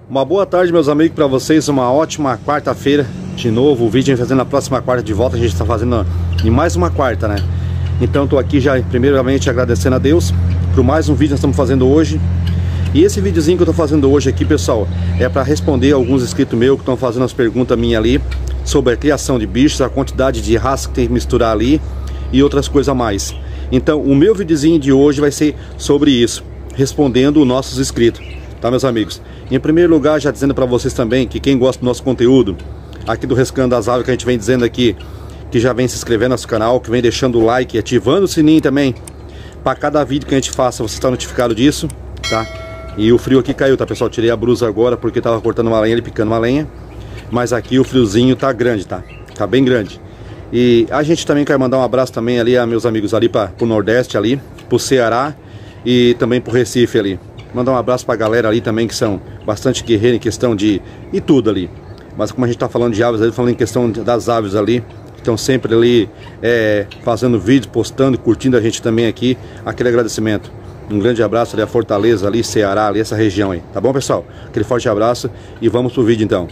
Uma boa tarde, meus amigos, para vocês. Uma ótima quarta-feira. De novo, o vídeo a gente fazendo na próxima quarta de volta. A gente está fazendo em mais uma quarta, né? Então estou aqui já primeiramente agradecendo a Deus por mais um vídeo que nós estamos fazendo hoje. E esse videozinho que eu estou fazendo hoje aqui, pessoal, é para responder alguns inscritos meus que estão fazendo as perguntas minhas ali sobre a criação de bichos, a quantidade de raça que tem que misturar ali e outras coisas a mais. Então o meu videozinho de hoje vai ser sobre isso, respondendo os nossos inscritos, tá, meus amigos? Em primeiro lugar, já dizendo para vocês também que quem gosta do nosso conteúdo aqui do Rescando das Aves, que a gente vem dizendo aqui, que já vem se inscrevendo no nosso canal, que vem deixando o like, ativando o sininho também, para cada vídeo que a gente faça você está notificado disso, tá? E o frio aqui caiu, tá, pessoal? Tirei a blusa agora porque tava cortando uma lenha e picando uma lenha, mas aqui o friozinho tá grande, tá? Tá bem grande. E a gente também quer mandar um abraço também ali a meus amigos ali pro Nordeste ali, pro Ceará e também pro Recife ali. Mandar um abraço pra galera ali também, que são bastante guerreiros em questão de... e tudo ali. Mas como a gente tá falando de aves ali, falando em questão das aves ali, estão sempre ali fazendo vídeos, postando, curtindo a gente também aqui. Aquele agradecimento. Um grande abraço ali a Fortaleza ali, Ceará ali, essa região aí. Tá bom, pessoal? Aquele forte abraço e vamos pro vídeo então.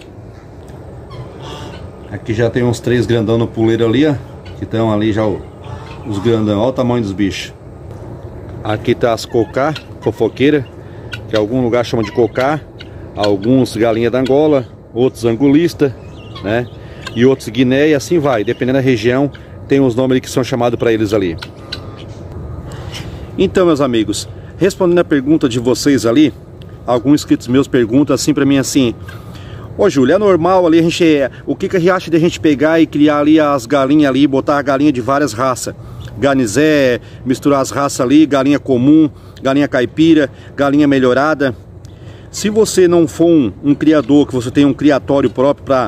Aqui já tem uns 3 grandão no puleiro ali, ó. Que estão ali já os grandão. Olha o tamanho dos bichos. Aqui tá as cocá, fofoqueira, que algum lugar chama de cocá. Alguns galinha da Angola, outros angulista, né? E outros guiné e assim vai. Dependendo da região, tem os nomes ali que são chamados para eles ali. Então, meus amigos, respondendo a pergunta de vocês ali, alguns inscritos meus perguntam assim para mim assim: ô Júlio, é normal ali a gente... o que que acha de a gente pegar e criar ali as galinhas ali, botar a galinha de várias raças? Garnizé, misturar as raças ali, galinha comum, galinha caipira, galinha melhorada. Se você não for um criador, que você tem um criatório próprio para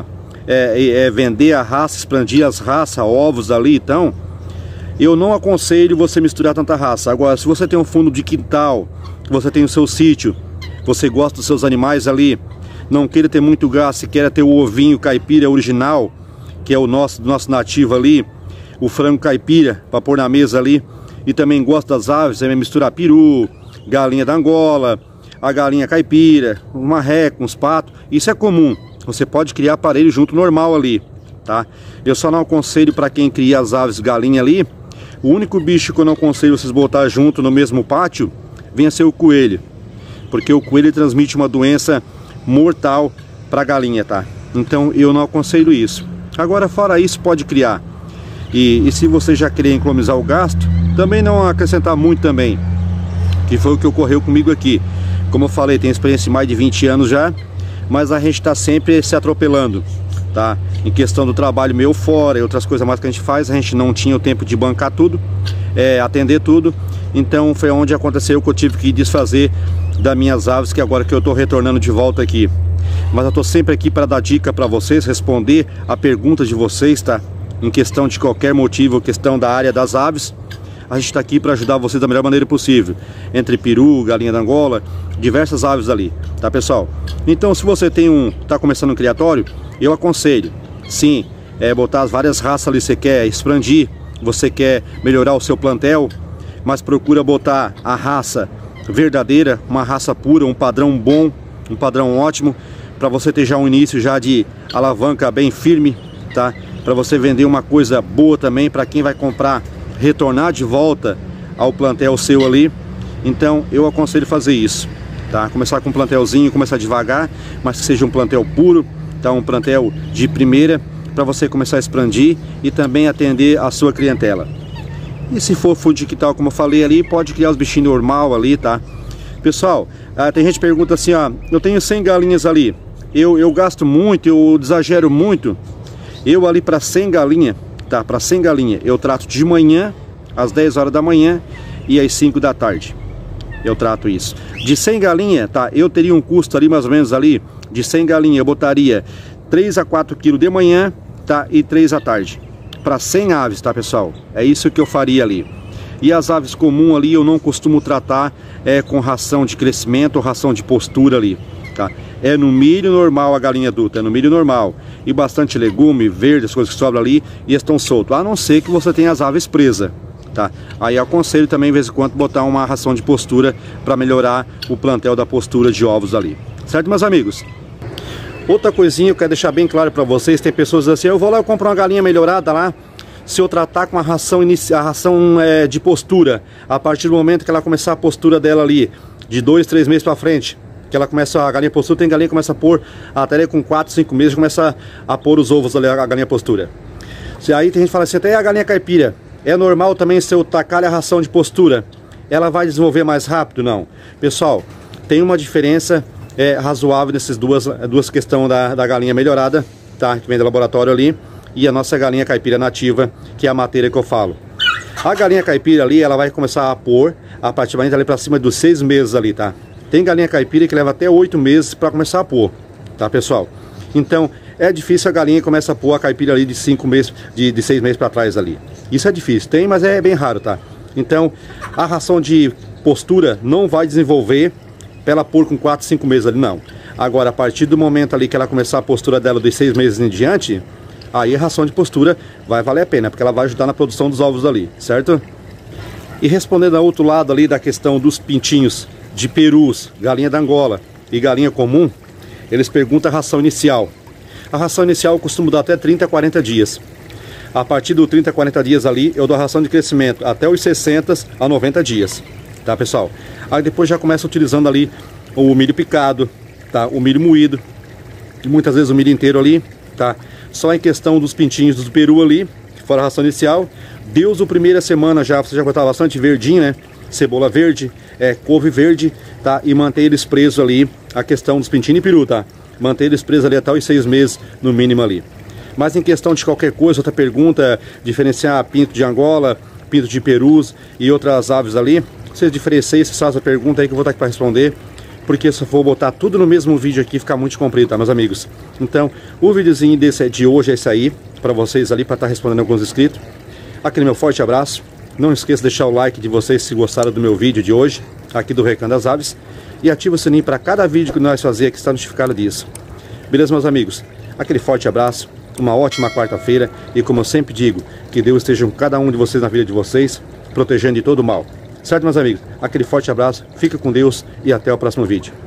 vender a raça, expandir as raças, ovos ali, então eu não aconselho você misturar tanta raça. Agora, se você tem um fundo de quintal, você tem o seu sítio, você gosta dos seus animais ali, não queira ter muito gasto, se quer ter o ovinho caipira original, que é o nosso nativo ali, o frango caipira para pôr na mesa ali, e também gosta das aves, você vai misturar peru, galinha da Angola, a galinha caipira, um marreco, uns patos, isso é comum. Você pode criar aparelho junto normal ali, tá? Eu só não aconselho para quem cria as aves galinha ali. O único bicho que eu não aconselho vocês botar junto no mesmo pátio venha ser o coelho, porque o coelho transmite uma doença mortal para a galinha, tá? Então eu não aconselho isso. Agora, fora isso, pode criar. E se você já querer economizar o gasto, também não acrescentar muito também, que foi o que ocorreu comigo aqui. Como eu falei, tenho experiência de mais de 20 anos já, mas a gente está sempre se atropelando, tá? Em questão do trabalho meu fora e outras coisas mais que a gente faz, a gente não tinha o tempo de bancar tudo, atender tudo. Então foi onde aconteceu que eu tive que desfazer das minhas aves, que agora que eu estou retornando de volta aqui. Mas eu estou sempre aqui para dar dica para vocês, responder a pergunta de vocês, tá? Em questão de qualquer motivo, questão da área das aves, a gente está aqui para ajudar vocês da melhor maneira possível. Entre peru, galinha da Angola, diversas aves ali, tá, pessoal? Então, se você tá começando um criatório, eu aconselho, sim, botar as várias raças ali. Você quer expandir, você quer melhorar o seu plantel, mas procura botar a raça verdadeira, uma raça pura, um padrão bom, um padrão ótimo, para você ter já um início já de alavanca bem firme, tá? Para você vender uma coisa boa também, para quem vai comprar, retornar de volta ao plantel seu ali. Então eu aconselho fazer isso, tá? Começar com um plantelzinho, começar devagar, mas que seja um plantel puro, tá? Um plantel de primeira, para você começar a expandir e também atender a sua clientela. E se for fundo de quintal, como eu falei ali, pode criar os bichinhos normal ali, tá? Pessoal, tem gente que pergunta assim, ó, eu tenho 100 galinhas ali, eu gasto muito, eu exagero muito. Eu ali para 100 galinhas, tá? Para 100 galinhas eu trato de manhã, às 10 horas da manhã e às 5 da tarde. Eu trato isso. De 100 galinhas, tá? Eu teria um custo ali mais ou menos ali, de 100 galinhas eu botaria 3 a 4 quilos de manhã, tá? E 3 à tarde. Para 100 aves, tá, pessoal? É isso que eu faria ali. E as aves comuns ali eu não costumo tratar com ração de crescimento ou ração de postura ali, tá? É no milho normal a galinha adulta, é no milho normal. E bastante legume, verde, as coisas que sobram ali e estão soltos. A não ser que você tenha as aves presas, tá? Aí aconselho também, de vez em quando, botar uma ração de postura para melhorar o plantel da postura de ovos ali. Certo, meus amigos? Outra coisinha eu quero deixar bem claro para vocês, tem pessoas assim, eu vou lá e compro uma galinha melhorada lá, se eu tratar com a ração de postura, a partir do momento que ela começar a postura dela ali, de 2, 3 meses para frente, que ela começa, a galinha postura, tem galinha que começa a pôr, até ali com 4, 5 meses, começa a pôr os ovos ali, a galinha postura. Aí tem gente que fala assim, até a galinha caipira, é normal também se eu tacar a ração de postura, ela vai desenvolver mais rápido? Não. Pessoal, tem uma diferença razoável nessas duas questões da galinha melhorada, tá? Que vem do laboratório ali, e a nossa galinha caipira nativa, que é a matéria que eu falo. A galinha caipira ali, ela vai começar a pôr a partir ali para cima dos 6 meses ali, tá? Tem galinha caipira que leva até 8 meses para começar a pôr, tá, pessoal? Então, é difícil a galinha começa a pôr a caipira ali de 5 meses, de 6 meses para trás ali. Isso é difícil, tem, mas é bem raro, tá? Então, a ração de postura não vai desenvolver para ela pôr com 4, 5 meses ali, não. Agora, a partir do momento ali que ela começar a postura dela de 6 meses em diante, aí a ração de postura vai valer a pena, porque ela vai ajudar na produção dos ovos ali, certo? E respondendo ao outro lado ali da questão dos pintinhos de perus, galinha da Angola e galinha comum, eles perguntam a ração inicial. A ração inicial eu costumo dar até 30 a 40 dias. A partir do 30 a 40 dias ali, eu dou a ração de crescimento até os 60 a 90 dias. Tá, pessoal? Aí depois já começa utilizando ali o milho picado, tá? O milho moído. E muitas vezes o milho inteiro ali, tá? Só em questão dos pintinhos do peru ali, que fora a ração inicial. Deus, a primeira semana já, você já cortava bastante verdinho, né? Cebola verde, couve verde, tá? E manter eles presos ali, a questão dos pintinhos e peru, tá? Manter eles presos ali até os 6 meses, no mínimo ali. Mas em questão de qualquer coisa, outra pergunta, diferenciar pinto de Angola, pinto de perus e outras aves ali, vocês diferenciem, vocês fazem a pergunta aí que eu vou estar aqui para responder, porque se eu for botar tudo no mesmo vídeo aqui, fica muito comprido, tá, meus amigos? Então, o videozinho de hoje é esse aí, para vocês ali, para estar respondendo alguns inscritos. Aquele meu forte abraço. Não esqueça de deixar o like de vocês se gostaram do meu vídeo de hoje, aqui do Recanto das Aves. E ativa o sininho para cada vídeo que nós fazer aqui, está notificado disso. Beleza, meus amigos? Aquele forte abraço, uma ótima quarta-feira. E como eu sempre digo, que Deus esteja com cada um de vocês na vida de vocês, protegendo de todo o mal. Certo, meus amigos? Aquele forte abraço, fica com Deus e até o próximo vídeo.